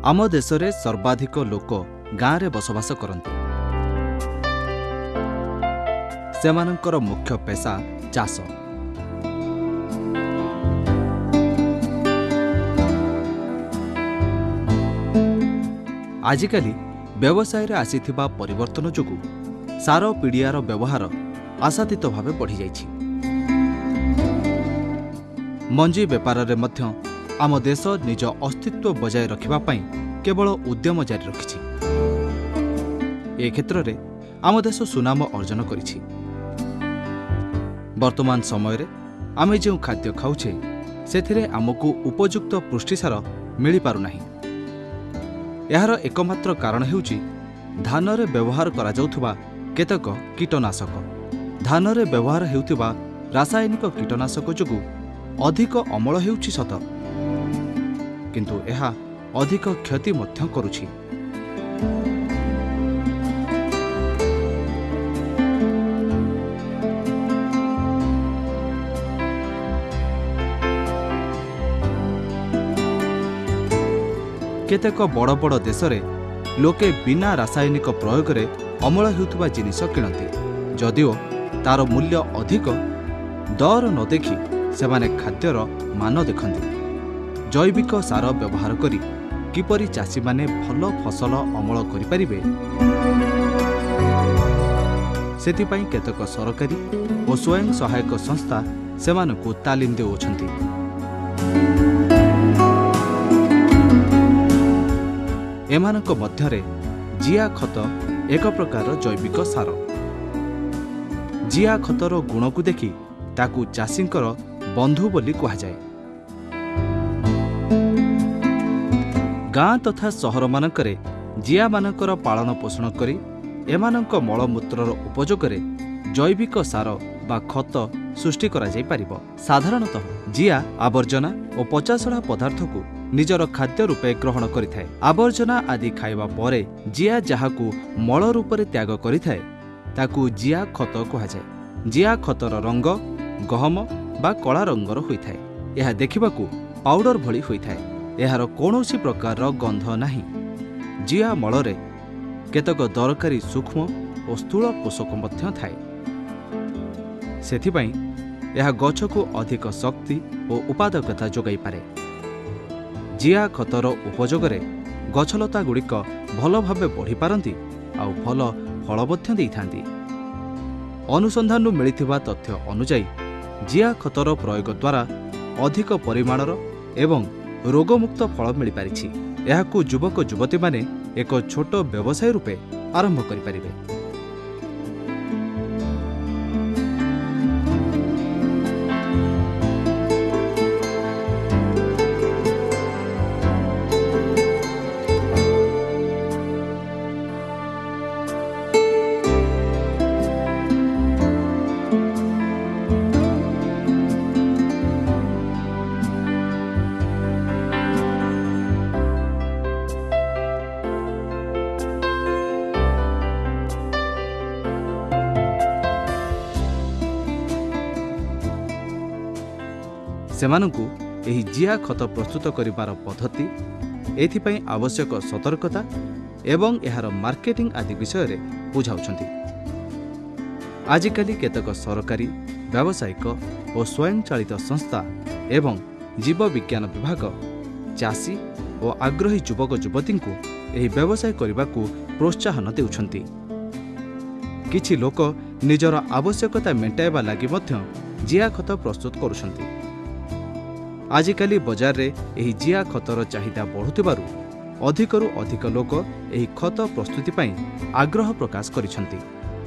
आम देश में सर्वाधिक लोक गाँव में बसवास करते। सेमानंकर मुख्य पेशा चाष। आजिकाली व्यवसाय रे आसीथिबा परिवर्तन जोगु सार पीड़ियार व्यवहार आशातीत भाव बढ़ी जाइछि। मंजी बेपार रे मध्य आम देश निज अस्तित्व बजाय रखिबा पई केवल उद्यम जारी रखिछि। ए क्षेत्र रे आम देश सुनाम अर्जन करिछि। वर्तमान समय रे आमे जो खाद्य खाउछे सेथिरे आमको उपयुक्त पुष्टिसार मिली पारु नाही। एहार एकमात्र कारण हेउछि धान रे व्यवहार करा जाउथबा केतक कीटनाशक। धान रे व्यवहार हेउथबा रासायनिक कीटनाशक जोगु अधिक अमल हेउछि सत, किंतु एहा अधिक क्षति मध्य करुछि। केतेक बड़ बड़ देश रे लोके बिना रासायनिक प्रयोग रे अमल हेउथबा जिनिस किणती, जदिओ तार मूल्य अधिक। दर न देखि सेमाने खाद्यर मान देखंती। जैविक सार व्यवहार करी किपरि चाषी माने भल फसल अमल करि परिबे सेतिपई केतक सरकारी और स्वयं सहायक संस्था सेमानकु तालीम देउछंती। एमानक मध्यरे जिया खत एक प्रकार जैविक सार। जिया खतर गुण को देखि ताकू चाषींकर बंधु बोली कहा जाए। गाँ तथा सहर मानकरे जिया मानकर पालन पोषण करी एमानक मलमूत्रर उपयोगरे जैविक सार बा खत सृष्टि करा जाई परिबो। साधारणतः जिया आवर्जना और पचासढ़ा पदार्थ को निजर खाद्य रूपे ग्रहण करिथाए। आवर्जना आदि खाइबा परे जिया जाहाकू मल रूपरे त्याग करिथाए ताकू जिया खत कहाଯାଏ। जिया खतर रंग गहम बा कला रंगर होइथाए। यह देखिबाकू पाउडर भली होइथाए। एहार कौनसी प्रकार गंध नाही। जिया मलरे केतक दरकारी सूक्ष्म और स्थूल पोषक मध्य थाए। सेथिपई यह गछकू अधिक शक्ति और उत्पादकता जोगाई पारे। जिया खतर उपयोगरे गछलता गुड़िक भल भावे बढ़ी पारती आउ भल फल मध्य देइथांती। अनुसंधान मिलिथिबा तथ्य अनुसार जिया खतर प्रयोग द्वारा अधिक परिमाणर एवं रोगमुक्त फल मिल पारिछि। एहाकू युवक युवती माने एक छोट व्यवसाय रूपे आरंभ करि परिबे। सेमानंकु एही जिया खत प्रस्तुत करिबार पद्धति, एथिपई आवश्यक सतर्कता एवं एहार मार्केटिंग आदि विषय रे बुझाउछंती। आजिकाली केतक सरकारी व्यावसायिक और स्वयं चालित संस्था एवं जीव विज्ञान विभाग चाषी और आग्रही युवक युवती को एही व्यवसाय करबाकू प्रोत्साहन देउछंती। किछि लोक निजर आवश्यकता मेंटाइबा लागि मध्य जिया खत प्रस्तुत करुछंती। आजिकाली बजार रे एही जिया खतर चाहिदा बढ़ुथिबारु अधिकरु अधिक लोक एही खत प्रस्तुति पई आग्रह प्रकाश करिसंती।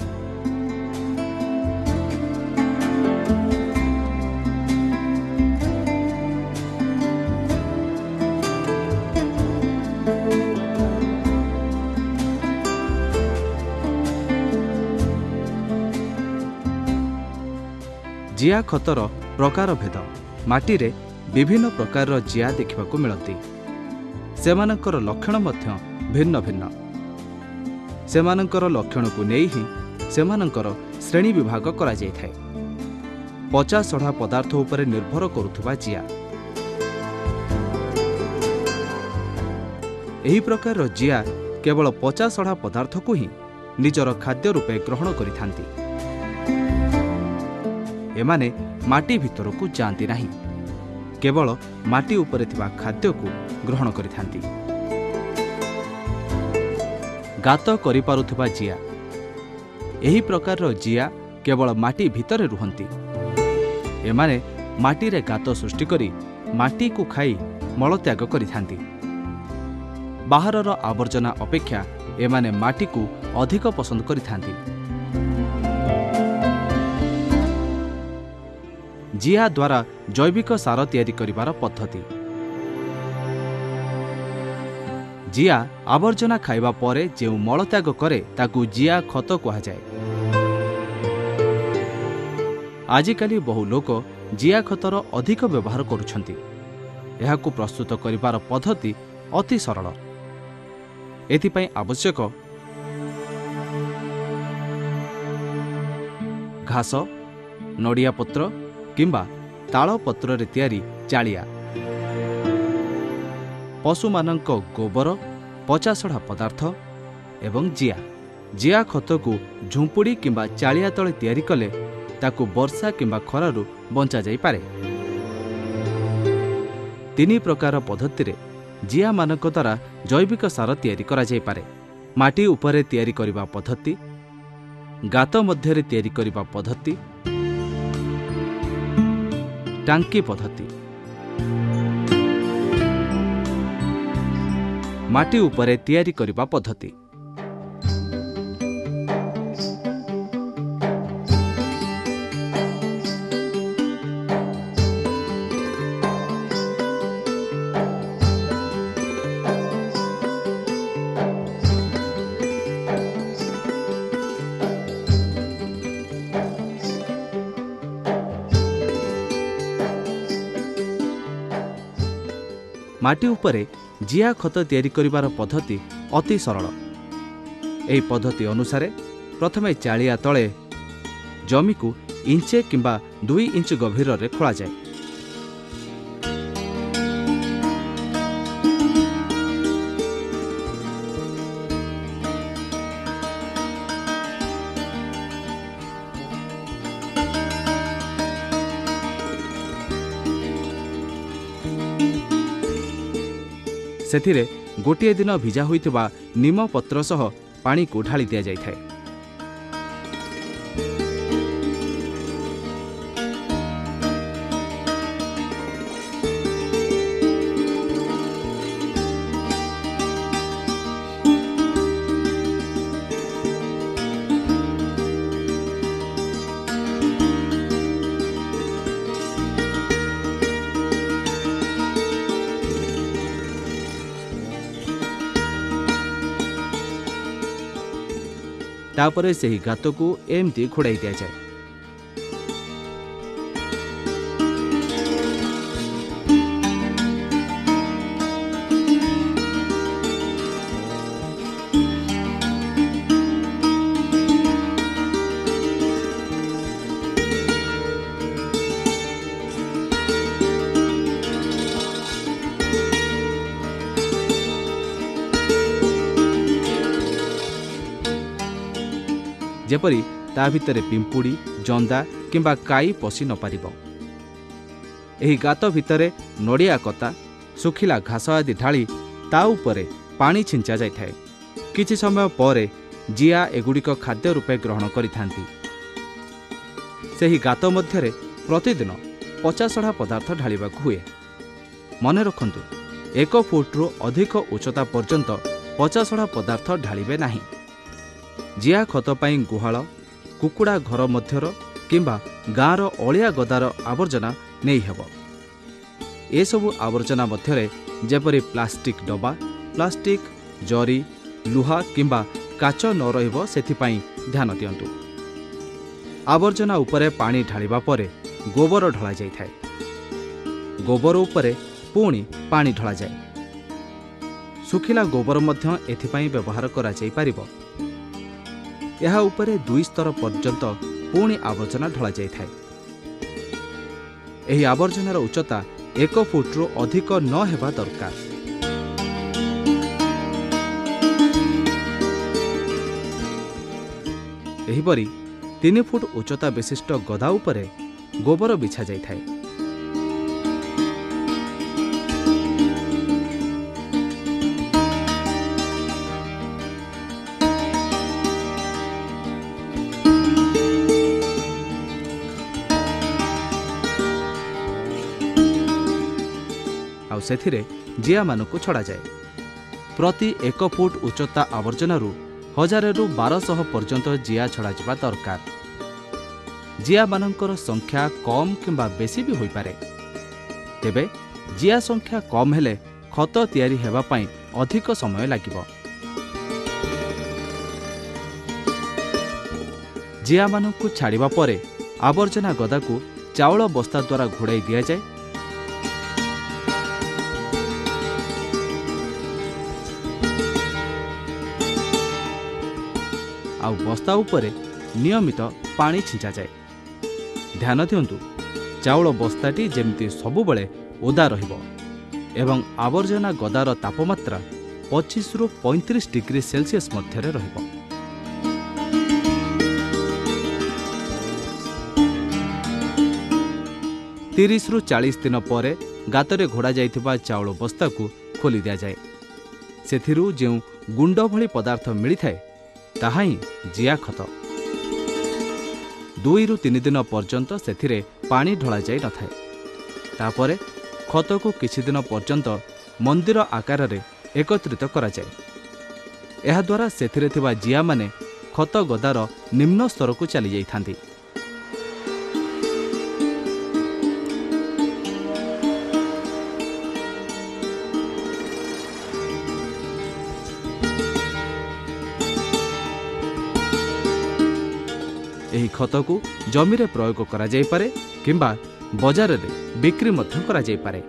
जिया खतर प्रकार भेद। माटी रे विभिन्न प्रकार जिया देखिबाकू मिलती। सेमानंकर लक्षण मध्य भिन्न भिन्न। सेमानंकर लक्षण को नहीं ही सेमानंकर श्रेणी विभाग करा जाय थाए। पचा सढ़ा पदार्थ उपरे निर्भर करुथुबा जिया, ଏହି ପ୍ରକାରର ଜିଆ କେବଳ ପଚାସଢ଼ା ପଦାର୍ଥକୁ ହିଁ ନିଜର ଖାଦ୍ୟ ରୂପେ ଗ୍ରହଣ କରିଥାନ୍ତି। ଏମାନେ ମାଟି ଭିତରକୁ ଯାଆନ୍ତି ନାହିଁ, କେବଳ ମାଟି ଉପରେ ଥିବା ଖାଦ୍ୟକୁ ଗ୍ରହଣ କରିଥାନ୍ତି। ଗାତ କରିପାରୁଥିବା ଜିଆ। ଏହି ପ୍ରକାରର ଜିଆ କେବଳ ମାଟି ଭିତରେ ରୁହନ୍ତି। ଏମାନେ ମାଟିରେ ଗାତ ସୃଷ୍ଟି କରି ମାଟିକୁ ଖାଇ ମଳତ୍ୟାଗ କରିଥାନ୍ତି। ବାହାରର ଆବର୍ଜନା ଅପେକ୍ଷା ଏମାନେ ମାଟିକୁ ଅଧିକ ପସନ୍ଦ କରିଥାନ୍ତି। ଜିଆ ଦ୍ୱାରା ଜୈବିକ ସାର ତିଆରି କରିବାର ପଦ୍ଧତି। ଜିଆ ଆବର୍ଜନା ଖାଇବା ପରେ ଯେଉଁ ମଳତ୍ୟାଗ କରେ ତାକୁ ଜିଆ ଖତ କୁହାଯାଏ। ଆଜିକାଲି ବହୁ ଲୋକ ଜିଆ ଖତର ଅଧିକ ବ୍ୟବହାର କରୁଛନ୍ତି। ଏହାକୁ ପ୍ରସ୍ତୁତ କରିବାର ପଦ୍ଧତି ଅତି ସରଳ। ଏଥିପାଇଁ ଆବଶ୍ୟକ ଘାସ, ନଡ଼ିଆ ପତ୍ର କିମ୍ବା ତାଳ ପତ୍ରରେ ତିଆରି ଚାଳିଆ, ପଶୁମାନଙ୍କ ଗୋବର, ପଚାସଢ଼ା ପଦାର୍ଥ ଏବଂ ଜିଆ। ଜିଆ ଖତକୁ ଝୁମ୍ପୁଡ଼ି କିମ୍ବା ଚାଳିଆ ତଳେ ତିଆରି କଲେ ତାକୁ ବର୍ଷା କିମ୍ବା ଖରାରୁ ବଞ୍ଚାଯାଇପାରେ। ତିନି ପ୍ରକାର ପଦ୍ଧତିରେ ଜିଆମାନଙ୍କ ଦ୍ୱାରା ଜୈବିକ ସାର ତିଆରି କରାଯାଇପାରେ। ମାଟି ଉପରେ ତିଆରି କରିବା ପଦ୍ଧତି, ଗାତ ମଧ୍ୟରେ ତିଆରି କରିବା ପଦ୍ଧତି, ଟାଙ୍କି ପଦ୍ଧତି। ମାଟି ଉପରେ ତିଆରି କରିବା ପଦ୍ଧତି। ମାଟି ଉପରେ ଜିଆ ଖତ ତିଆରି କରିବାର ପଦ୍ଧତି ଅତି ସରଳ। ଏହି ପଦ୍ଧତି ଅନୁସାରେ ପ୍ରଥମେ ଚାଳିଆ ତଳେ ଜମିକୁ ଇଞ୍ଚେ କିମ୍ବା 2 ଇଞ୍ଚ ଗଭୀରରେ ଖୋଳାଯାଏ। ସେଥିରେ ଗୋଟିଏ ଦିନ ଭିଜା ହୋଇଥିବା ନିମ ପତ୍ର ସହ ପାଣିକୁ ଢାଳି ଦିଆଯାଇଥାଏ। ତାପରେ ସେହି ଗାତକୁ ଏମିତି ଘୋଡ଼ାଇ ଦିଆଯାଏ। ଯେପରି ତା ଭିତରେ ପିମ୍ପୁଡ଼ି, ଜନ୍ଦା କିମ୍ବା କାଇ ପଶି ନପାରିବ। ଏହି ଗାତ ଭିତରେ ନଡ଼ିଆ କତା, ଶୁଖିଲା ଘାସ ଆଦି ଢାଳି ତା ଉପରେ ପାଣି ଛିଞ୍ଚା ଯାଇଥାଏ। କିଛି ସମୟ ପରେ ଜିଆ ଏଗୁଡ଼ିକ ଖାଦ୍ୟ ରୂପେ ଗ୍ରହଣ କରିଥାନ୍ତି। ସେହି ଗାତ ମଧ୍ୟରେ ପ୍ରତିଦିନ ପଚାସଢ଼ା ପଦାର୍ଥ ଢାଳିବାକୁ ହୁଏ। ମନେ ରଖନ୍ତୁ, 1 ଫୁଟରୁ ଅଧିକ ଉଚ୍ଚତା ପର୍ଯ୍ୟନ୍ତ ପଚାସଢ଼ା ପଦାର୍ଥ ଢାଳିବେ ନାହିଁ। ଜିଆ ଖତ ପାଇଁ ଗୁହାଳ, କୁକୁଡ଼ା ଘର ମଧ୍ୟର କିମ୍ବା ଗାଁର ଅଳିଆ ଗଦାର ଆବର୍ଜନା ନେଇହେବ। ଏସବୁ ଆବର୍ଜନା ମଧ୍ୟରେ ଯେପରି ପ୍ଲାଷ୍ଟିକ୍ ଡବା, ପ୍ଲାଷ୍ଟିକ୍, ଜରି, ଲୁହା କିମ୍ବା କାଚ ନ ରହିବ ସେଥିପାଇଁ ଧ୍ୟାନ ଦିଅନ୍ତୁ। ଆବର୍ଜନା ଉପରେ ପାଣି ଢାଳିବା ପରେ ଗୋବର ଢଳାଯାଇଥାଏ। ଗୋବର ଉପରେ ପୁଣି ପାଣି ଢଳାଯାଏ। ଶୁଖିଲା ଗୋବର ମଧ୍ୟ ଏଥିପାଇଁ ବ୍ୟବହାର କରାଯାଇପାରିବ। ଏହା ଉପରେ 2 ସ୍ତର ପର୍ଯ୍ୟନ୍ତ ପୁଣି ଆବର୍ଜନା ଢଳାଯାଇଥାଏ। ଏହି ଆବର୍ଜନାର ଉଚ୍ଚତା 1 ଫୁଟରୁ ଅଧିକ ନ ହେବା ଦରକାର। एहीपरि 3 फुट उच्चता विशिष्ट गदा उपरे गोबर बिछा जाइଥାଏ। ଆଉ ସେଥିରେ ଜିଆ ମାନଙ୍କୁ ଛଡ଼ା ଯାଏ। प्रति 1 फुट उच्चता आवर्जन 1000 ରୁ 1200 पर्यंत जिया छड़ा दरकार। जिया मानकर संख्या कम किंबा बेसी भी होई पारे। तेबे जिया संख्या कम हेले खत तैयारी हेबा पई अधिक समय लागिबो। जिया मानकु छाड़िबा परे आवर्जना गदा को चाउल बस्ता द्वारा घोड़ाई दिया जाए। आउ बस्ता उपरे नियमित पानी छिंचा जाए। ध्यान दियंतु चाउल बस्ताटी जेमती सबुबले ओदा रहिबो एवं आवर्जना गदार तापमात्रा 25 ରୁ 35 डिग्री सेल्सियस मध्यरे रहिबो। तीस ରୁ 40 दिन पर गातरे घोड़ा जाइथिबा चाउल बस्ता को खोली दिया जाए। सेथिरु जेउ गुंड भली पदार्थ मिलिथाए ताहा ही जिया खत। 2 ରୁ 3 दिन पर्यंत सेथिरे पानी ढला जाई नथाए। तापरे खत को किछि दिन पर्यंत मंदिर आकार रे एकत्रित करा जाए। एहा द्वारा सेथिरे थिबा जिया माने खत गदार निम्न स्तर को चली जाई थांती। एही खत को जमी रे प्रयोग करा जाई पारे किंबा बाजार रे बिक्री मध्य करा जाई पारे।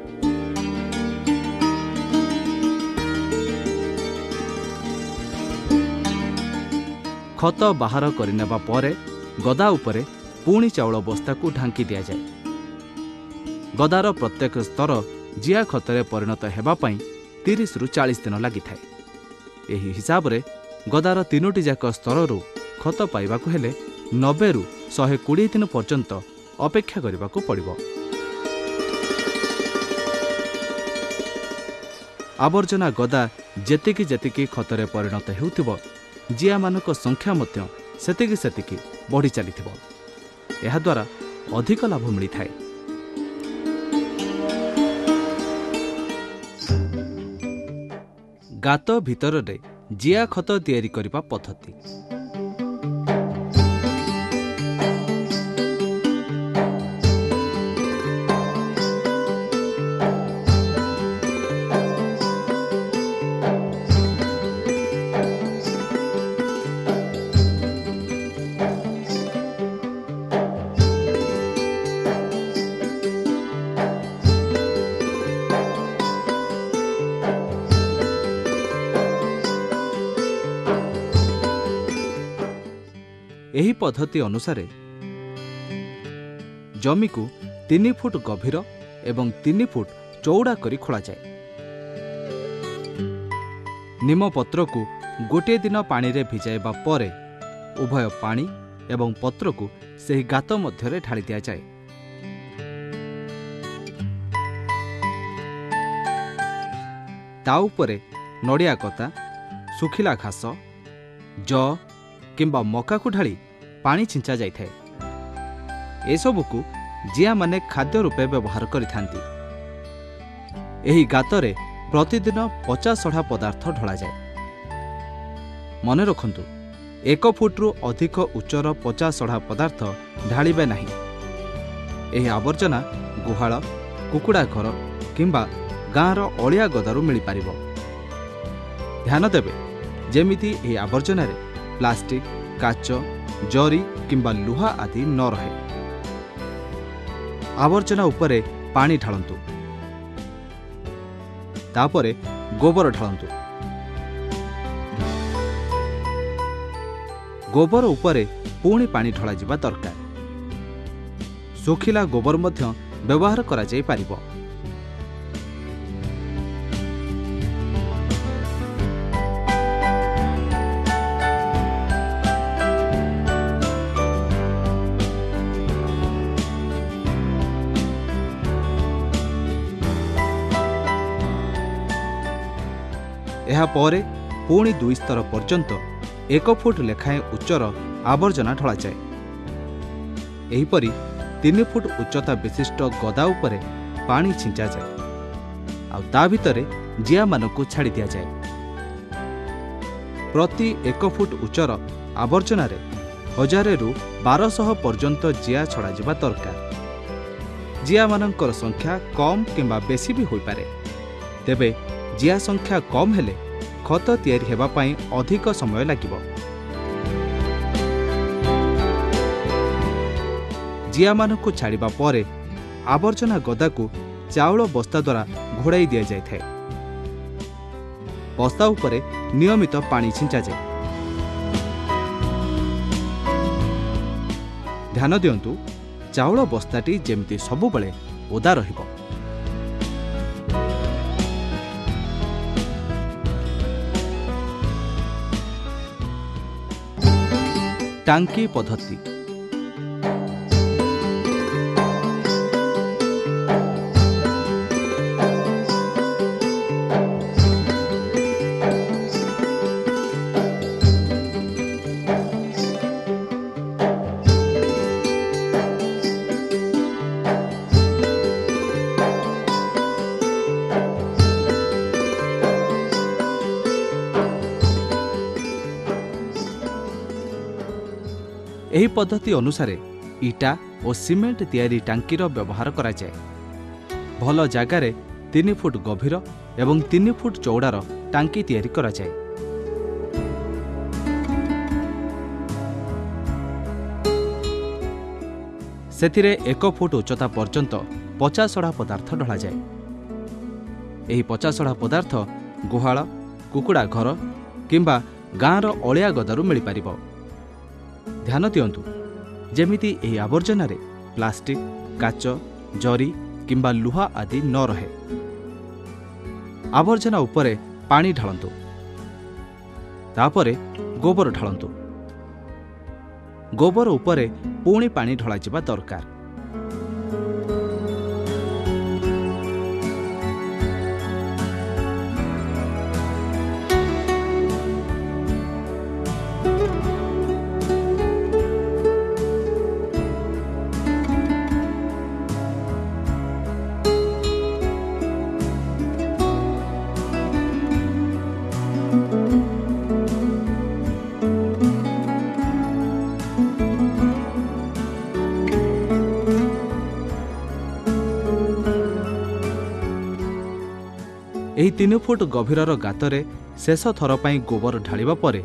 खत बाहर करनेबा परे गदा उपरे पुणी चाउल बस्ता को ढांकी दिया जाए। गदार प्रत्येक स्तर जिया खतरे परिणत हेबा पई 30 ରୁ 40 दिन लागि थाए। एही हिसाब रे गदार 3टी जाक स्तररू खत पाइबाकु हेले 90 ରୁ 120 दिन पर्यंत अपेक्षा करबाकू पड़िबो। आवर्जना गदा जेतिकी जेतिकी खतरे परिणत हेउथिबो जिया मानक संख्या मध्य सेतिकी सेतिकी बढ़ी चलिथिबो। एहा द्वारा अधिक लाभ मिलिथाए। गात भितर रे जिया खत तैयारी करबा पद्धति। एही पद्धति अनुसार जमी को 3 फुट गभीर एवं 3 फुट चौड़ा करी खोला जाए। निम पत्र को गोटे दिन पानी रे भिजाइबा परे उभय पानी एवं पत्र को सही गात मध्यरे ढाली दिया जाए। ता उपरे नड़िया कता, सुखिला घास, ज किंबा मका को ढाली पानी छिंचा जाइଥାଏ। एसबू को जिया माने खाद्य रूपे व्यवहार करिथांती। एही गातरे प्रतिदिन 50 सढ़ा पदार्थ ढला जाए। मने रखंतु 1 फुट रु अधिक उच्चर 50 सढ़ा पदार्थ ढालिबे नाही। एही आवर्जना गुहाळ, कुकुड़ा घर किंबा गाँर अलिया गदारू मिल पारिबो। ध्यान देबे जेमिति एही आवर्जना रे प्लास्टिक, काच, जरी किंबा लुहा आदि न रहे। आवर्जना उपरे पानी ढालंतु, तापरे गोबर ढालंतु। गोबर उपरे पुणी पानी ढला जिबा दरकार। सुखिला गोबर मध्य व्यवहार करा जाई पारिबो। ଏହାପରେ ପୁଣି 2 ସ୍ତର ପର୍ଯ୍ୟନ୍ତ 1 ଫୁଟ ଲେଖାଏଁ ଉଚ୍ଚର ଆବର୍ଜନା ଢଳାଯାଏ। ଏହିପରି 3 ଫୁଟ ଉଚ୍ଚତା ବିଶିଷ୍ଟ ଗଦା ଉପରେ ପାଣି ଛିଞ୍ଚାଯାଏ ଆଉ ତା ଭିତରେ ଜିଆମାନଙ୍କୁ ଛାଡ଼ି ଦିଆଯାଏ। ପ୍ରତି 1 ଫୁଟ ଉଚ୍ଚର ଆବର୍ଜନାରେ 1000ରୁ 1200 ପର୍ଯ୍ୟନ୍ତ ଜିଆ ଛଡ଼ାଯିବା ଦରକାର। ଜିଆମାନଙ୍କର ସଂଖ୍ୟା କମ୍ କିମ୍ବା ବେଶୀ ବି ହୋଇପାରେ। ତେବେ ଜିଆ ସଂଖ୍ୟା କମ୍ ହେଲେ ଖତ ତିଆରି ହେବା ପାଇଁ ଅଧିକ ସମୟ ଲାଗିବ। ଜିଆମାନଙ୍କୁ ଛାଡ଼ିବା ପରେ ଆବର୍ଜନା ଗଦାକୁ ଚାଉଳ ବସ୍ତା ଦ୍ୱାରା ଘୋଡ଼ାଇ ଦିଆଯାଇଥାଏ। ବସ୍ତା ଉପରେ ନିୟମିତ ପାଣି ଛିଞ୍ଚାଯାଏ। ଧ୍ୟାନ ଦିଅନ୍ତୁ, ଚାଉଳ ବସ୍ତାଟି ଯେମିତି ସବୁବେଳେ ଓଦା ରହିବ। ଟାଙ୍କି ପଦ୍ଧତି। ଏହି ପଦ୍ଧତି ଅନୁସାରେ ଇଟା ଓ ସିମେଣ୍ଟ ତିଆରି ଟାଙ୍କିର ବ୍ୟବହାର କରାଯାଏ। ଭଲ ଜାଗାରେ 3 ଫୁଟ ଗଭୀର ଏବଂ 3 ଫୁଟ ଚଉଡ଼ାର ଟାଙ୍କି ତିଆରି କରାଯାଏ। ସେଥିରେ 1 ଫୁଟ ଉଚ୍ଚତା ପର୍ଯ୍ୟନ୍ତ ପଚାସଢ଼ା ପଦାର୍ଥ ଢଳାଯାଏ। ଏହି ପଚାସଢ଼ା ପଦାର୍ଥ ଗୁହାଳ, କୁକୁଡ଼ା ଘର କିମ୍ବା ଗାଁର ଅଳିଆ ଗଦାରୁ ମିଳିପାରିବ। ଧ୍ୟାନ ଦିଅନ୍ତୁ, ଯେମିତି ଏହି ଆବର୍ଜନାରେ ପ୍ଲାଷ୍ଟିକ, କାଚ, ଜରି କିମ୍ବା ଲୁହା ଆଦି ନ ରହେ। ଆବର୍ଜନା ଉପରେ ପାଣି ଢାଳନ୍ତୁ, ତାପରେ ଗୋବର ଢାଳନ୍ତୁ। ଗୋବର ଉପରେ ପୁଣି ପାଣି ଢଳାଯିବା ଦରକାର। ଏହି 3 ଫୁଟ ଗଭୀରର ଗାତରେ ଶେଷ ଥର ପାଇଁ ଗୋବର ଢାଳିବା ପରେ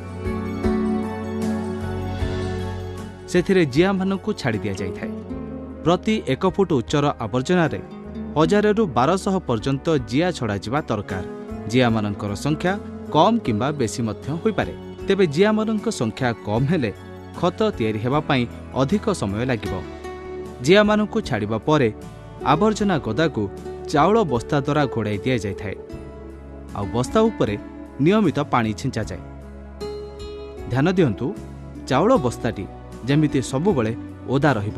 ସେଥିରେ ଜିଆମାନଙ୍କୁ ଛାଡ଼ି ଦିଆଯାଇଥାଏ। ପ୍ରତି 1 ଫୁଟ ଉଚ୍ଚର ଆବର୍ଜନାରେ 1000ରୁ 1200 ପର୍ଯ୍ୟନ୍ତ ଜିଆ ଛଡ଼ାଯିବା ଦରକାର। ଜିଆମାନଙ୍କର ସଂଖ୍ୟା କମ୍ କିମ୍ବା ବେଶୀ ମଧ୍ୟ ହୋଇପାରେ। ତେବେ ଜିଆମାନଙ୍କ ସଂଖ୍ୟା କମ୍ ହେଲେ ଖତ ତିଆରି ହେବା ପାଇଁ ଅଧିକ ସମୟ ଲାଗିବ। ଜିଆମାନଙ୍କୁ ଛାଡ଼ିବା ପରେ ଆବର୍ଜନା ଗଦାକୁ ଚାଉଳ ବସ୍ତା ଦ୍ୱାରା ଘୋଡ଼ାଇ ଦିଆଯାଇଥାଏ ଆଉ ବସ୍ତା ଉପରେ ନିୟମିତ ପାଣି ଛିଞ୍ଚାଯାଏ। ଧ୍ୟାନ ଦିଅନ୍ତୁ, ଚାଉଳ ବସ୍ତାଟି ଯେମିତି ସବୁବେଳେ ଓଦା ରହିବ।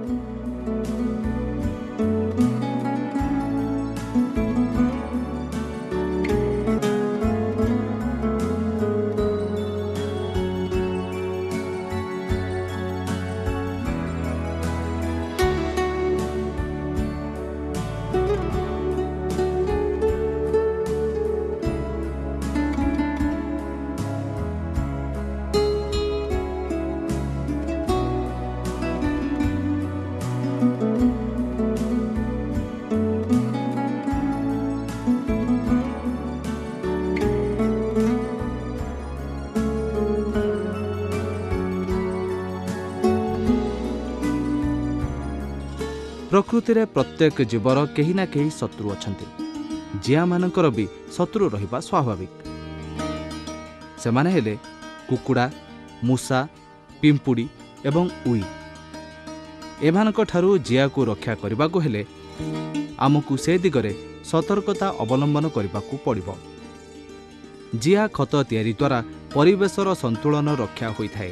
ପ୍ରକୃତିରେ ପ୍ରତ୍ୟେକ ଜୀବର କେହି ନା କେହି ଶତ୍ରୁ ଅଛନ୍ତି। ଜିଆମାନଙ୍କର ବି ଶତ୍ରୁ ରହିବା ସ୍ୱାଭାବିକ। ସେମାନେ ହେଲେ କୁକୁଡ଼ା, ମୂଷା, ପିମ୍ପୁଡ଼ି ଏବଂ ଉଇ। ଏମାନଙ୍କଠାରୁ ଜିଆକୁ ରକ୍ଷା କରିବାକୁ ହେଲେ ଆମକୁ ସେ ଦିଗରେ ସତର୍କତା ଅବଲମ୍ବନ କରିବାକୁ ପଡ଼ିବ। ଜିଆ ଖତ ତିଆରି ଦ୍ୱାରା ପରିବେଶର ସନ୍ତୁଳନ ରକ୍ଷା ହୋଇଥାଏ।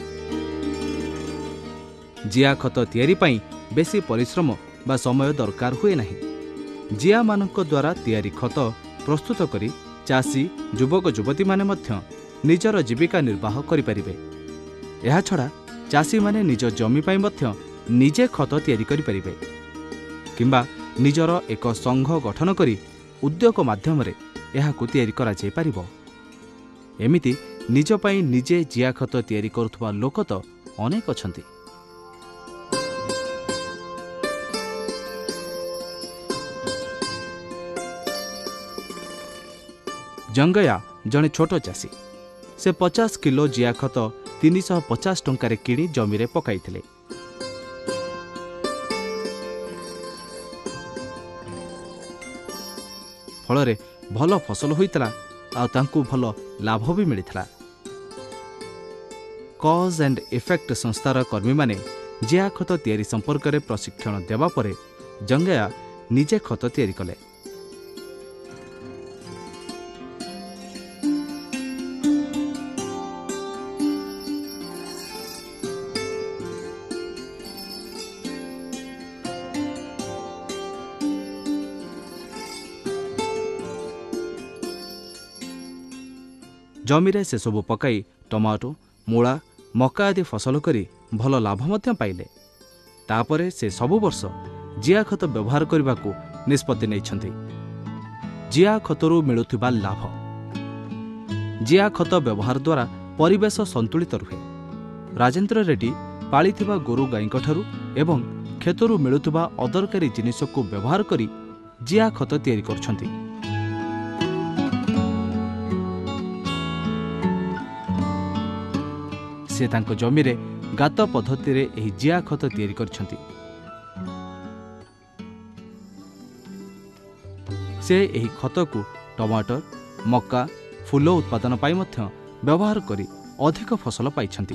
ଜିଆ ଖତ ତିଆରି ପାଇଁ ବେଶୀ ପରିଶ୍ରମ ବା ସମୟ ଦରକାର ହୁଏ ନାହିଁ। ଜିଆମାନଙ୍କ ଦ୍ୱାରା ତିଆରି ଖତ ପ୍ରସ୍ତୁତ କରି ଚାଷୀ ଯୁବକ ଯୁବତୀମାନେ ମଧ୍ୟ ନିଜର ଜୀବିକା ନିର୍ବାହ କରିପାରିବେ। ଏହାଛଡ଼ା ଚାଷୀମାନେ ନିଜ ଜମି ପାଇଁ ମଧ୍ୟ ନିଜେ ଖତ ତିଆରି କରିପାରିବେ କିମ୍ବା ନିଜର ଏକ ସଂଘ ଗଠନ କରି ଉଦ୍ୟୋଗ ମାଧ୍ୟମରେ ଏହାକୁ ତିଆରି କରାଯାଇପାରିବ। ଏମିତି ନିଜ ପାଇଁ ନିଜେ ଜିଆ ଖତ ତିଆରି କରୁଥିବା ଲୋକ ତ ଅନେକ ଅଛନ୍ତି। ଜଙ୍ଗୟା ଜଣେ ଛୋଟ ଚାଷୀ। ସେ 50 କିଲୋ ଜିଆ ଖତ 350 ଟଙ୍କାରେ କିଣି ଜମିରେ ପକାଇଥିଲେ। ଫଳରେ ଭଲ ଫସଲ ହୋଇଥିଲା ଆଉ ତାଙ୍କୁ ଭଲ ଲାଭ ବି ମିଳିଥିଲା। କଜ୍ ଆଣ୍ଡ ଇଫେକ୍ଟ ସଂସ୍ଥାର କର୍ମୀମାନେ ଜିଆ ଖତ ତିଆରି ସମ୍ପର୍କରେ ପ୍ରଶିକ୍ଷଣ ଦେବା ପରେ ଜଙ୍ଗୟା ନିଜେ ଖତ ତିଆରି କଲେ। ଜମିରେ ସେସବୁ ପକାଇ ଟମାଟୋ, ମୂଳା, ମକା ଆଦି ଫସଲ କରି ଭଲ ଲାଭ ମଧ୍ୟ ପାଇଲେ। ତାପରେ ସେ ସବୁ ବର୍ଷ ଜିଆ ଖତ ବ୍ୟବହାର କରିବାକୁ ନିଷ୍ପତ୍ତି ନେଇଛନ୍ତି। ଜିଆ ଖତରୁ ମିଳୁଥିବା ଲାଭ। ଜିଆ ଖତ ବ୍ୟବହାର ଦ୍ୱାରା ପରିବେଶ ସନ୍ତୁଳିତ ରୁହେ। ରାଜେନ୍ଦ୍ର ରେଡ୍ଡି ପାଳିଥିବା ଗୋରୁ ଗାଈଙ୍କଠାରୁ ଏବଂ କ୍ଷେତରୁ ମିଳୁଥିବା ଅଦରକାରୀ ଜିନିଷକୁ ବ୍ୟବହାର କରି ଜିଆ ଖତ ତିଆରି କରୁଛନ୍ତି। ସେ ତାଙ୍କ ଜମିରେ ଗାତ ପଦ୍ଧତିରେ ଏହି ଜିଆ ଖତ ତିଆରି କରିଛନ୍ତି। ସେ ଏହି ଖତକୁ ଟମାଟର, ମକା, ଫୁଲ ଉତ୍ପାଦନ ପାଇଁ ମଧ୍ୟ ବ୍ୟବହାର କରି ଅଧିକ ଫସଲ ପାଇଛନ୍ତି।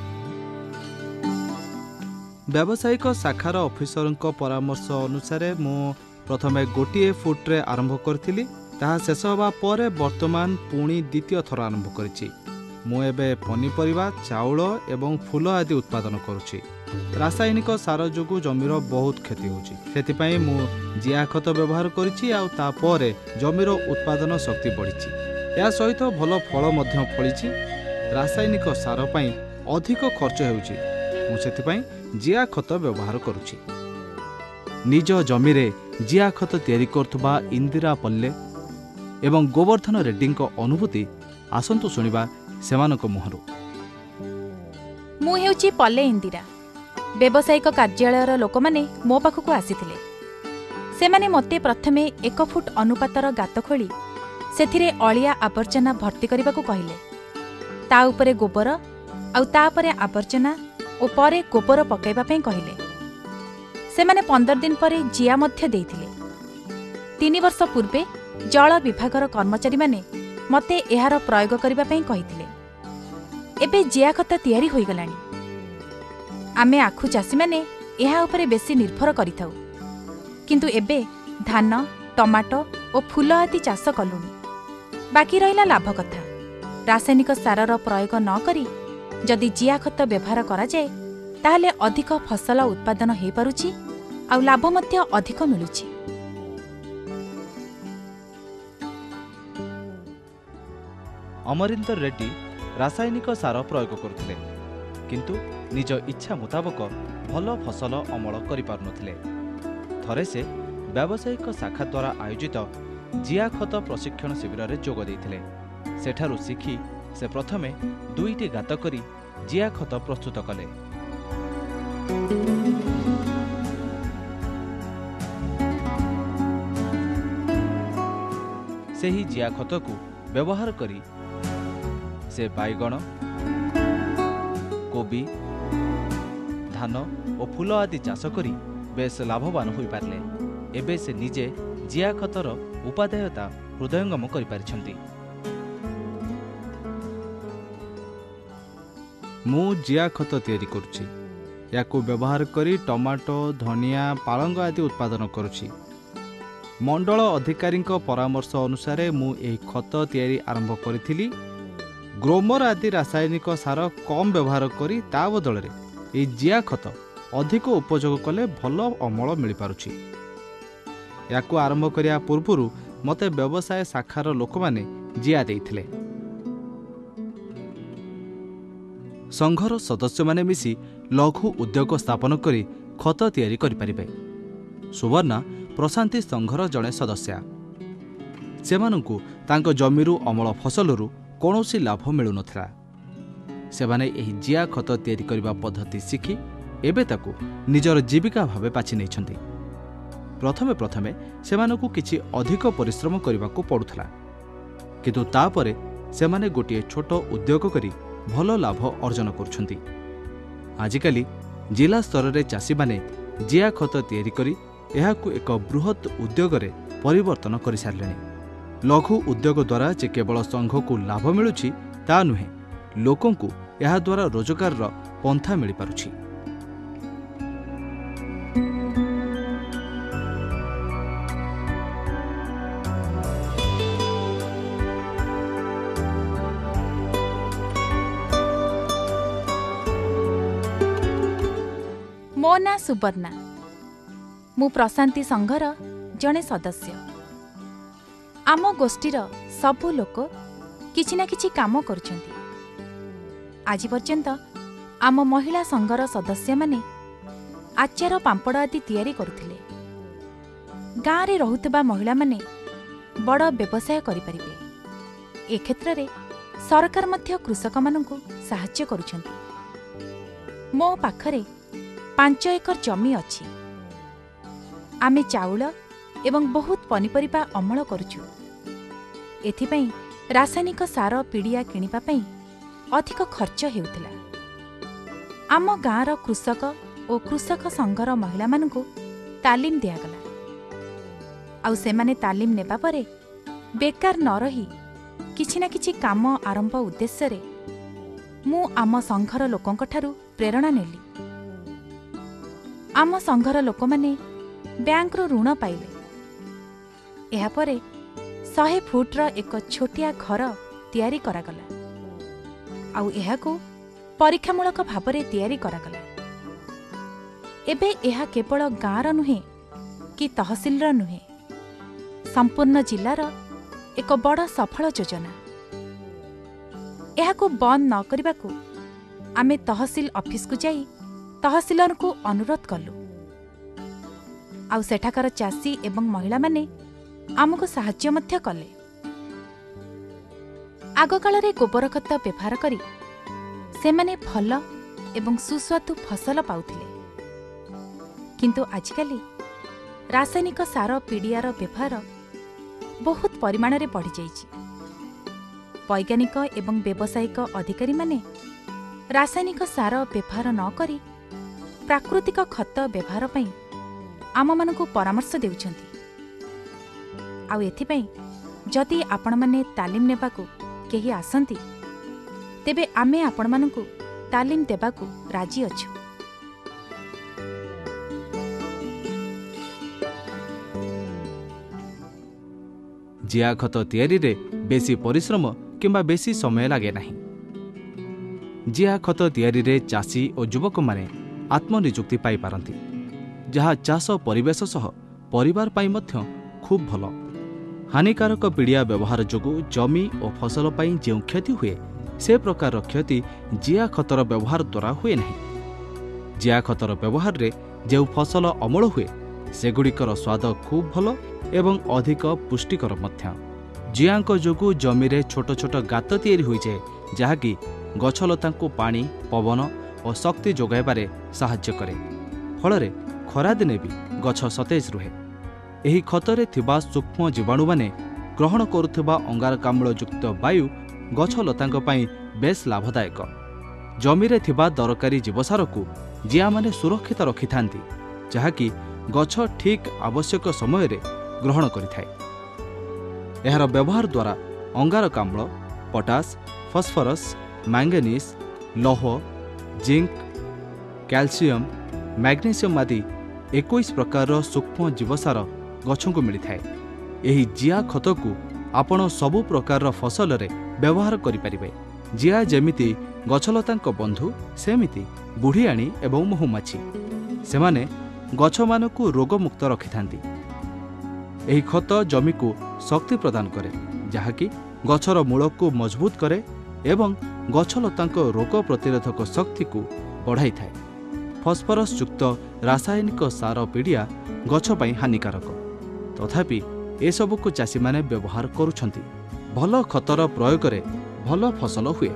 ବ୍ୟବସାୟିକ ଶାଖାର ଅଫିସରଙ୍କ ପରାମର୍ଶ ଅନୁସାରେ ମୁଁ ପ୍ରଥମେ ଗୋଟିଏ ଫୁଟରେ ଆରମ୍ଭ କରିଥିଲି। ତାହା ଶେଷ ହେବା ପରେ ବର୍ତ୍ତମାନ ପୁଣି ଦ୍ୱିତୀୟ ଥର ଆରମ୍ଭ କରିଛି। ମୁଁ ଏବେ ପନିପରିବା, ଚାଉଳ ଏବଂ ଫୁଲ ଆଦି ଉତ୍ପାଦନ କରୁଛି। ରାସାୟନିକ ସାର ଯୋଗୁଁ ଜମିର ବହୁତ କ୍ଷତି ହେଉଛି। ସେଥିପାଇଁ ମୁଁ ଜିଆ ଖତ ବ୍ୟବହାର କରିଛି ଆଉ ତାପରେ ଜମିର ଉତ୍ପାଦନ ଶକ୍ତି ବଢ଼ିଛି। ଏହା ସହିତ ଭଲ ଫଳ ମଧ୍ୟ ଫଳିଛି। ରାସାୟନିକ ସାର ପାଇଁ ଅଧିକ ଖର୍ଚ୍ଚ ହେଉଛି। ମୁଁ ସେଥିପାଇଁ ଜିଆ ଖତ ବ୍ୟବହାର କରୁଛି। ନିଜ ଜମିରେ ଜିଆ ଖତ ତିଆରି କରୁଥିବା ଇନ୍ଦିରା ପଲ୍ଲେ ଏବଂ ଗୋବର୍ଦ୍ଧନ ରେଡ୍ଡିଙ୍କ ଅନୁଭୂତି ଆସନ୍ତୁ ଶୁଣିବା ସେମାନଙ୍କ ମୁହଁରୁ। ମୁଁ ହେଉଛି ପଲ୍ଲେ ଇନ୍ଦିରା। ବ୍ୟବସାୟିକ କାର୍ଯ୍ୟାଳୟର ଲୋକମାନେ ମୋ ପାଖକୁ ଆସିଥିଲେ। ସେମାନେ ମୋତେ ପ୍ରଥମେ 1 ଫୁଟ ଅନୁପାତର ଗାତ ଖୋଳି ସେଥିରେ ଅଳିଆ ଆବର୍ଜନା ଭର୍ତ୍ତି କରିବାକୁ କହିଲେ। ତା ଉପରେ ଗୋବର ଆଉ ତାପରେ ଆବର୍ଜନା ଓ ପରେ ଗୋବର ପକାଇବା ପାଇଁ କହିଲେ। ସେମାନେ 15 ଦିନ ପରେ ଜିଆ ମଧ୍ୟ ଦେଇଥିଲେ। 3 ବର୍ଷ ପୂର୍ବେ ଜଳ ବିଭାଗର କର୍ମଚାରୀମାନେ ମୋତେ ଏହାର ପ୍ରୟୋଗ କରିବା ପାଇଁ କହିଥିଲେ। ଏବେ ଜିଆ ଖତ ତିଆରି ହୋଇଗଲାଣି। ଆମେ ଆଖୁ ଚାଷୀମାନେ ଏହା ଉପରେ ବେଶୀ ନିର୍ଭର କରିଥାଉ, କିନ୍ତୁ ଏବେ ଧାନ, ଟମାଟୋ ଓ ଫୁଲ ଆଦି ଚାଷ କଲୁଣି। ବାକି ରହିଲା ଲାଭ କଥା। ରାସାୟନିକ ସାରର ପ୍ରୟୋଗ ନ କରି ଯଦି ଜିଆ ଖତ ବ୍ୟବହାର କରାଯାଏ ତାହେଲେ ଅଧିକ ଫସଲ ଉତ୍ପାଦନ ହୋଇପାରୁଛି ଆଉ ଲାଭ ମଧ୍ୟ ଅଧିକ ମିଳୁଛି। ଅମରିନ୍ଦର ରେଡ୍ଡି ରାସାୟନିକ ସାର ପ୍ରୟୋଗ କରୁଥିଲେ, କିନ୍ତୁ ନିଜ ଇଚ୍ଛା ମୁତାବକ ଭଲ ଫସଲ ଅମଳ କରିପାରୁନଥିଲେ। ଥରେ ସେ ବ୍ୟବସାୟିକ ଶାଖା ଦ୍ୱାରା ଆୟୋଜିତ ଜିଆ ଖତ ପ୍ରଶିକ୍ଷଣ ଶିବିରରେ ଯୋଗ ଦେଇଥିଲେ। ସେଠାରୁ ଶିଖି ସେ ପ୍ରଥମେ 2ଟି ଗାତ କରି ଜିଆ ଖତ ପ୍ରସ୍ତୁତ କଲେ। ସେହି ଜିଆ ଖତକୁ ବ୍ୟବହାର କରି ସେ ବାଇଗଣ, କୋବି, ଧାନ ଓ ଫୁଲ ଆଦି ଚାଷ କରି ବେଶ୍ ଲାଭବାନ ହୋଇପାରିଲେ। ଏବେ ସେ ନିଜେ ଜିଆ ଖତର ଉପାଦେୟତା ହୃଦୟଙ୍ଗମ କରିପାରିଛନ୍ତି। ମୁଁ ଜିଆ ଖତ ତିଆରି କରୁଛି। ୟାକୁ ବ୍ୟବହାର କରି ଟମାଟୋ, ଧନିଆ, ପାଳଙ୍ଗ ଆଦି ଉତ୍ପାଦନ କରୁଛି। ମଣ୍ଡଳ ଅଧିକାରୀଙ୍କ ପରାମର୍ଶ ଅନୁସାରେ ମୁଁ ଏହି ଖତ ତିଆରି ଆରମ୍ଭ କରିଥିଲି। ଗ୍ରୋମର ଆଦି ରାସାୟନିକ ସାର କମ୍ ବ୍ୟବହାର କରି ତା ବଦଳରେ ଏହି ଜିଆ ଖତ ଅଧିକ ଉପଯୋଗ କଲେ ଭଲ ଅମଳ ମିଳିପାରୁଛି। ୟାକୁ ଆରମ୍ଭ କରିବା ପୂର୍ବରୁ ମୋତେ ବ୍ୟବସାୟ ଶାଖାର ଲୋକମାନେ ଜିଆ ଦେଇଥିଲେ। ସଂଘର ସଦସ୍ୟମାନେ ମିଶି ଲଘୁ ଉଦ୍ୟୋଗ ସ୍ଥାପନ କରି ଖତ ତିଆରି କରିପାରିବେ। ସୁବର୍ଣ୍ଣା ପ୍ରଶାନ୍ତି ସଂଘର ଜଣେ ସଦସ୍ୟା। ସେମାନଙ୍କୁ ତାଙ୍କ ଜମିରୁ ଅମଳ ଫସଲରୁ କୌଣସି ଲାଭ ମିଳୁନଥିଲା। ସେମାନେ ଏହି ଜିଆ ଖତ ତିଆରି କରିବା ପଦ୍ଧତି ଶିଖି ଏବେ ତାକୁ ନିଜର ଜୀବିକା ଭାବେ ବାଛି ନେଇଛନ୍ତି। ପ୍ରଥମେ ପ୍ରଥମେ ସେମାନଙ୍କୁ କିଛି ଅଧିକ ପରିଶ୍ରମ କରିବାକୁ ପଡ଼ୁଥିଲା, କିନ୍ତୁ ତାପରେ ସେମାନେ ଗୋଟିଏ ଛୋଟ ଉଦ୍ୟୋଗ କରି ଭଲ ଲାଭ ଅର୍ଜନ କରୁଛନ୍ତି। ଆଜିକାଲି ଜିଲ୍ଲା ସ୍ତରରେ ଚାଷୀମାନେ ଜିଆ ଖତ ତିଆରି କରି ଏହାକୁ ଏକ ବୃହତ୍ ଉଦ୍ୟୋଗରେ ପରିବର୍ତ୍ତନ କରିସାରିଲେଣି। ଲଘୁ ଉଦ୍ୟୋଗ ଦ୍ୱାରା ଯେ କେବଳ ସଂଘକୁ ଲାଭ ମିଳୁଛି ତା ନୁହେଁ, ଲୋକଙ୍କୁ ଏହାଦ୍ୱାରା ରୋଜଗାରର ପନ୍ଥା ମିଳିପାରୁଛି। ମୋ ନାଁ ସୁବର୍ଣ୍ଣା। ମୁଁ ପ୍ରଶାନ୍ତି ସଂଘର ଜଣେ ସଦସ୍ୟ। ଆମ ଗୋଷ୍ଠୀର ସବୁ ଲୋକ କିଛି ନା କିଛି କାମ କରୁଛନ୍ତି। ଆଜି ପର୍ଯ୍ୟନ୍ତ ଆମ ମହିଳା ସଂଘର ସଦସ୍ୟମାନେ ଆଚାର ପାମ୍ପଡ଼ ଆଦି ତିଆରି କରୁଥିଲେ। ଗାଁରେ ରହୁଥିବା ମହିଳାମାନେ ବଡ଼ ବ୍ୟବସାୟ କରିପାରିବେ। ଏ କ୍ଷେତ୍ରରେ ସରକାର ମଧ୍ୟ କୃଷକମାନଙ୍କୁ ସାହାଯ୍ୟ କରୁଛନ୍ତି। ମୋ ପାଖରେ 5 ଏକର ଜମି ଅଛି। ଆମେ ଚାଉଳ ଏବଂ ବହୁତ ପନିପରିବା ଅମଳ କରୁଛୁ। ଏଥିପାଇଁ ରାସାୟନିକ ସାର ପିଡ଼ିଆ କିଣିବା ପାଇଁ ଅଧିକ ଖର୍ଚ୍ଚ ହେଉଥିଲା। ଆମ ଗାଁର କୃଷକ ଓ କୃଷକ ସଂଘର ମହିଳାମାନଙ୍କୁ ତାଲିମ ଦିଆଗଲା। ଆଉ ସେମାନେ ତାଲିମ ନେବା ପରେ ବେକାର ନ ରହି କିଛି ନା କିଛି କାମ ଆରମ୍ଭ ଉଦ୍ଦେଶ୍ୟରେ ମୁଁ ଆମ ସଂଘର ଲୋକଙ୍କଠାରୁ ପ୍ରେରଣା ନେଲି। ଆମ ସଂଘର ଲୋକମାନେ ବ୍ୟାଙ୍କରୁ ଋଣ ପାଇଲେ। ଏହାପରେ 100 ଫୁଟର ଏକ ଛୋଟିଆ ଘର ତିଆରି କରାଗଲା। ଆଉ ଏହାକୁ ପରୀକ୍ଷାମୂଳକ ଭାବରେ ତିଆରି କରାଗଲା। ଏବେ ଏହା କେବଳ ଗାଁର ନୁହେଁ କି ତହସିଲର ନୁହେଁ, ସମ୍ପୂର୍ଣ୍ଣ ଜିଲ୍ଲାର ଏକ ବଡ଼ ସଫଳ ଯୋଜନା। ଏହାକୁ ବନ୍ଦ ନ କରିବାକୁ ଆମେ ତହସିଲ ଅଫିସକୁ ଯାଇ ତହସିଲରଙ୍କୁ ଅନୁରୋଧ କଲୁ। ଆଉ ସେଠାକାର ଚାଷୀ ଏବଂ ମହିଳାମାନେ ଆମକୁ ସାହାଯ୍ୟ ମଧ୍ୟ କଲେ। ଆଗକାଳରେ ଗୋବର ଖତ ବ୍ୟବହାର କରି ସେମାନେ ଭଲ ଏବଂ ସୁସ୍ୱାଦୁ ଫସଲ ପାଉଥିଲେ। କିନ୍ତୁ ଆଜିକାଲି ରାସାୟନିକ ସାର ପିଡ଼ିଆର ବ୍ୟବହାର ବହୁତ ପରିମାଣରେ ବଢ଼ିଯାଇଛି। ବୈଜ୍ଞାନିକ ଏବଂ ବ୍ୟବସାୟିକ ଅଧିକାରୀମାନେ ରାସାୟନିକ ସାର ବ୍ୟବହାର ନ କରି ପ୍ରାକୃତିକ ଖତ ବ୍ୟବହାର ପାଇଁ ଆମମାନଙ୍କୁ ପରାମର୍ଶ ଦେଉଛନ୍ତି। ଆଉ ଏଥିପାଇଁ ଯଦି ଆପଣମାନେ ତାଲିମ ନେବାକୁ କେହି ଆସନ୍ତି, ତେବେ ଆମେ ଆପଣମାନଙ୍କୁ ତାଲିମ ଦେବାକୁ ରାଜି ଅଛୁ। ଜିଆ ଖତ ତିଆରିରେ ବେଶୀ ପରିଶ୍ରମ କିମ୍ବା ବେଶୀ ସମୟ ଲାଗେ ନାହିଁ। ଜିଆ ଖତ ତିଆରିରେ ଚାଷୀ ଓ ଯୁବକମାନେ ଆତ୍ମନିଯୁକ୍ତି ପାଇପାରନ୍ତି, ଯାହା ଚାଷ ପରିବେଶ ସହ ପରିବାର ପାଇଁ ମଧ୍ୟ ଖୁବ୍ ଭଲ। ହାନିକାରକ ପିଡ଼ିଆ ବ୍ୟବହାର ଯୋଗୁଁ ଜମି ଓ ଫସଲ ପାଇଁ ଯେଉଁ କ୍ଷତି ହୁଏ, ସେ ପ୍ରକାରର କ୍ଷତି ଜିଆ ଖତର ବ୍ୟବହାର ଦ୍ୱାରା ହୁଏ ନାହିଁ। ଜିଆ ଖତର ବ୍ୟବହାରରେ ଯେଉଁ ଫସଲ ଅମଳ ହୁଏ, ସେଗୁଡ଼ିକର ସ୍ୱାଦ ଖୁବ୍ ଭଲ ଏବଂ ଅଧିକ ପୁଷ୍ଟିକର ମଧ୍ୟ। ଜିଆଙ୍କ ଯୋଗୁଁ ଜମିରେ ଛୋଟ ଛୋଟ ଗାତ ତିଆରି ହୋଇଯାଏ, ଯାହାକି ଗଛଲତାଙ୍କୁ ପାଣି, ପବନ ଓ ଶକ୍ତି ଯୋଗାଇବାରେ ସାହାଯ୍ୟ କରେ। ଫଳରେ ଖରାଦିନେ ବି ଗଛ ସତେଜ ରୁହେ। ଏହି ଖତରେ ଥିବା ସୂକ୍ଷ୍ମ ଜୀବାଣୁମାନେ ଗ୍ରହଣ କରୁଥିବା ଅଙ୍ଗାରକାମ୍ଳଯୁକ୍ତ ବାୟୁ ଗଛଲତାଙ୍କ ପାଇଁ ବେଶ୍ ଲାଭଦାୟକ। ଜମିରେ ଥିବା ଦରକାରୀ ଜୀବସାରକୁ ଜିଆମାନେ ସୁରକ୍ଷିତ ରଖିଥାନ୍ତି, ଯାହାକି ଗଛ ଠିକ୍ ଆବଶ୍ୟକ ସମୟରେ ଗ୍ରହଣ କରିଥାଏ। ଏହାର ବ୍ୟବହାର ଦ୍ୱାରା ଅଙ୍ଗାରକାମ୍ଳ, ପଟାସ୍, ଫସ୍ଫରସ୍, ମ୍ୟାଙ୍ଗେନିଜ୍, ଲୌହ, ଜିଙ୍କ୍, କ୍ୟାଲସିୟମ୍, ମ୍ୟାଗ୍ନେସିୟମ୍ ଆଦି 21 ପ୍ରକାରର ସୂକ୍ଷ୍ମ ଜୀବସାର ଗଛକୁ ମିଳିଥାଏ। ଏହି ଜିଆ ଖତକୁ ଆପଣ ସବୁ ପ୍ରକାରର ଫସଲରେ ବ୍ୟବହାର କରିପାରିବେ। ଜିଆ ଯେମିତି ଗଛଲତାଙ୍କ ବନ୍ଧୁ, ସେମିତି ବୁଢ଼ିଆଣୀ ଏବଂ ମହୁମାଛି। ସେମାନେ ଗଛମାନଙ୍କୁ ରୋଗମୁକ୍ତ ରଖିଥାନ୍ତି। ଏହି ଖତ ଜମିକୁ ଶକ୍ତି ପ୍ରଦାନ କରେ, ଯାହାକି ଗଛର ମୂଳକୁ ମଜବୁତ କରେ ଏବଂ ଗଛଲତାଙ୍କ ରୋଗ ପ୍ରତିରୋଧକ ଶକ୍ତିକୁ ବଢ଼ାଇଥାଏ। ଫସ୍ଫରସ୍ ଯୁକ୍ତ ରାସାୟନିକ ସାର ପିଡ଼ିଆ ଗଛ ପାଇଁ ହାନିକାରକ, ତଥାପି ଏସବୁକୁ ଚାଷୀମାନେ ବ୍ୟବହାର କରୁଛନ୍ତି। ଭଲ ଖତର ପ୍ରୟୋଗରେ ଭଲ ଫସଲ ହୁଏ।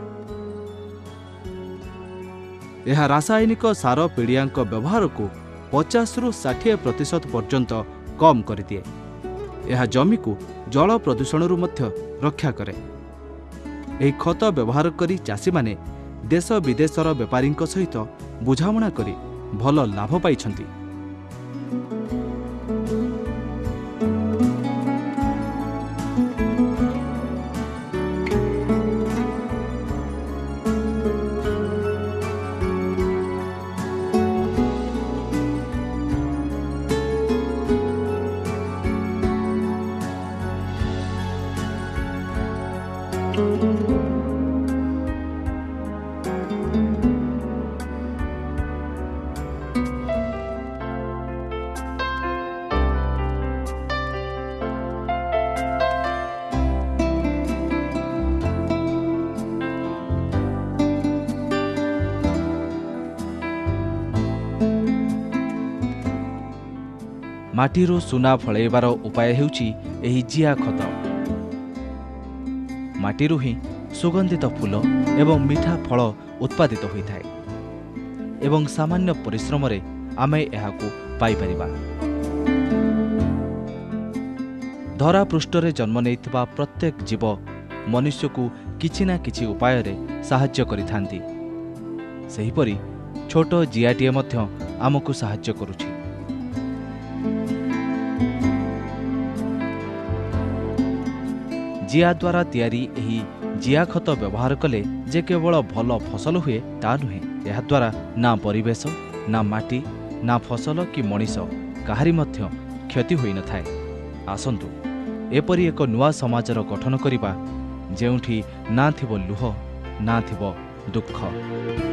ଏହା ରାସାୟନିକ ସାର ପିଡ଼ିଆଙ୍କ ବ୍ୟବହାରକୁ 50-60% ପର୍ଯ୍ୟନ୍ତ କମ୍ କରିଦିଏ। ଏହା ଜମିକୁ ଜଳ ପ୍ରଦୂଷଣରୁ ମଧ୍ୟ ରକ୍ଷା କରେ। ଏହି ଖତ ବ୍ୟବହାର କରି ଚାଷୀମାନେ ଦେଶ ବିଦେଶର ବେପାରୀଙ୍କ ସହିତ ବୁଝାମଣା କରି ଭଲ ଲାଭ ପାଇଛନ୍ତି। ମାଟିରୁ ସୁନା ଫଳେଇବାର ଉପାୟ ହେଉଛି ଏହି ଜିଆ ଖତ। ମାଟିରୁ ହିଁ ସୁଗନ୍ଧିତ ଫୁଲ ଏବଂ ମିଠା ଫଳ ଉତ୍ପାଦିତ ହୋଇଥାଏ ଏବଂ ସାମାନ୍ୟ ପରିଶ୍ରମରେ ଆମେ ଏହାକୁ ପାଇପାରିବା। ଧରାପୃଷ୍ଠରେ ଜନ୍ମ ନେଇଥିବା ପ୍ରତ୍ୟେକ ଜୀବ ମନୁଷ୍ୟକୁ କିଛି ନା କିଛି ଉପାୟରେ ସାହାଯ୍ୟ କରିଥାନ୍ତି। ସେହିପରି ଛୋଟ ଜିଆଟିଏ ମଧ୍ୟ ଆମକୁ ସାହାଯ୍ୟ କରୁଛି। ଜିଆ ଦ୍ୱାରା ତିଆରି ଏହି ଜିଆ ଖତ ବ୍ୟବହାର କଲେ ଯେ କେବଳ ଭଲ ଫସଲ ହୁଏ ତା ନୁହେଁ, ଏହାଦ୍ୱାରା ନା ପରିବେଶ, ନା ମାଟି, ନା ଫସଲ କି ମଣିଷ କାହାରି ମଧ୍ୟ କ୍ଷତି ହୋଇନଥାଏ। ଆସନ୍ତୁ ଏପରି ଏକ ନୂଆ ସମାଜର ଗଠନ କରିବା, ଯେଉଁଠି ନା ଥିବ ଲୁହ, ନା ଥିବ ଦୁଃଖ।